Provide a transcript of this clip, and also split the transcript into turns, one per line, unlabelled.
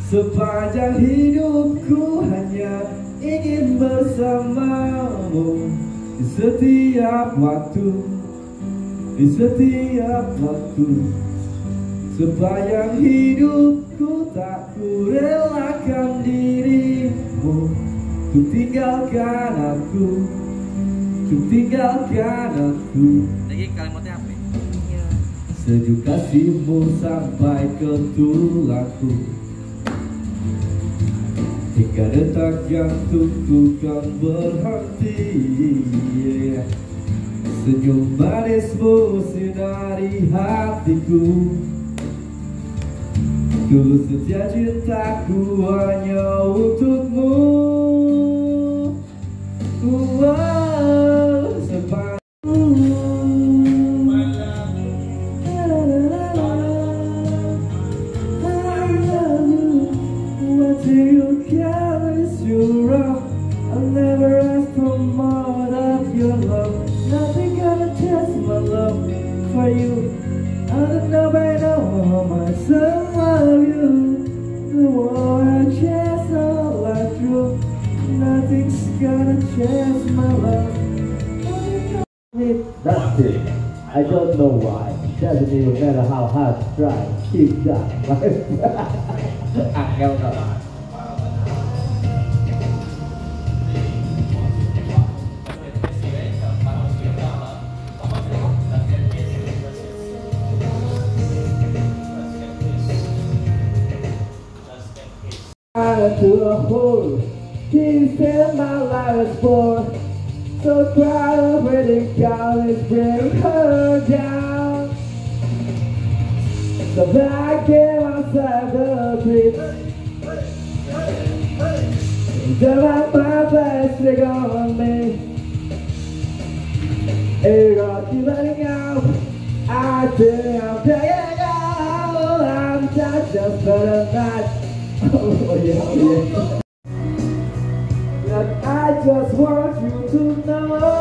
Sepanjang hidupku hanya ingin bersamamu di setiap waktu, di setiap waktu. Sepanjang hidupku tak ku relakan dirimu untuk tinggalkan aku, untuk tinggalkan aku.
Lagi kalimatnya apa?
Sejuk kasihmu sampai ke tulangku, hingga detak jantungku kan berhenti. Senyum manismu sinari hatiku, tulus setia cintaku hanya untukmu. I'll never ask for more of your love. Nothing gonna test my love for you. I don't know by now how much I love you. The war I chase all I through. Nothing's gonna change my love.
That's it. I don't know why. Doesn't even matter how hard to try. Keep trying. Angel tau. To a hole, she said my life is for. So proud of letting God is bringing her down. So I gave myself the treat. Don't have my best leg on me. It got you letting out. I think I'm taking out. I'm just better than oh yeah, yeah. Like I just want you to know